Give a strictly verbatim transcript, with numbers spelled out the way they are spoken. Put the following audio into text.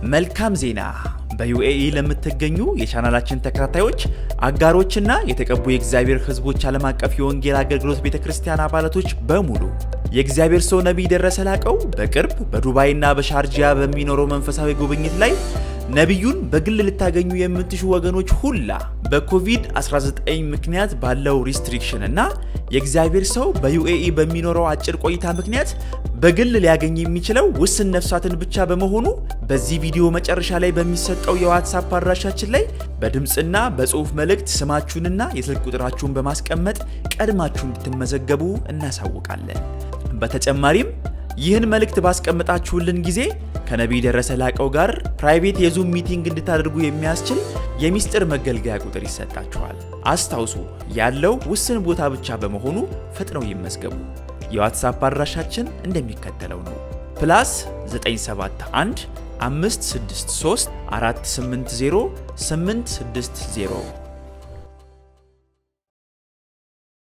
መልካም ዜና በዩኤኢ ለምትገኙ የቻናላችን ተከታታዮች አጋሮችና የተቀቡ የእግዚአብሔር ሕዝቦች ዓለም አቀፍ የወንጌል አገልግሎት ቤተክርስቲያን አባላቶች በሙሉ የእግዚአብሔር ሰው ነብይ ደረሰ ላቀው በቅርብ በዱባይና በሻርጂያ በሚኖረው መንፈሳዊ ጉብኝት ላይ ነብዩን በግል ልታገኙ የምትሹ ወገኖች ሁላ በኮቪድ አስራ ዘጠኝ ምክንያት ባለው ሪስትሪክሽን እና የእግዚአብሔር ሰው በዩኤኢ በሚኖረው አጭር ቆይታ ምክንያት በግል ሊያገኝ የሚችለው ውስን ነፍሳትን ብቻ በመሆኑ በዚህ ቪዲዮ መጨረሻ ላይ በሚሰጠው የዋትስአፕ አድራሻችን ላይ በድምጽና በጽሁፍ መልእክት ስማችሁንና የስልክ ቁጥራችሁን በማስቀመጥ ቀድማችሁ እንድትመዘገቡ እናሳውቃለን። በተጨማሪም ይህን መልእክት ባስቀመጣችሁልን ጊዜ ከነብይ ደረሰ ላቀው ጋር ፕራይቬት የዙም ሚቲንግ እንድታደርጉ የሚያስችል የሚስጥር መገልገያ ቁጥር ይሰጣችኋል። አስታውሱ ያለው ውስን ቦታ ብቻ በመሆኑ ፈጥነው ይመዝገቡ። የዋትስአፕ አድራሻችን እንደሚከተለው ነው ፕላስ ዘጠኝ ሰባት አንድ አምስት ስድስት ሶስት አራት ስምንት ዜሮ ስምንት ስድስት ዜሮ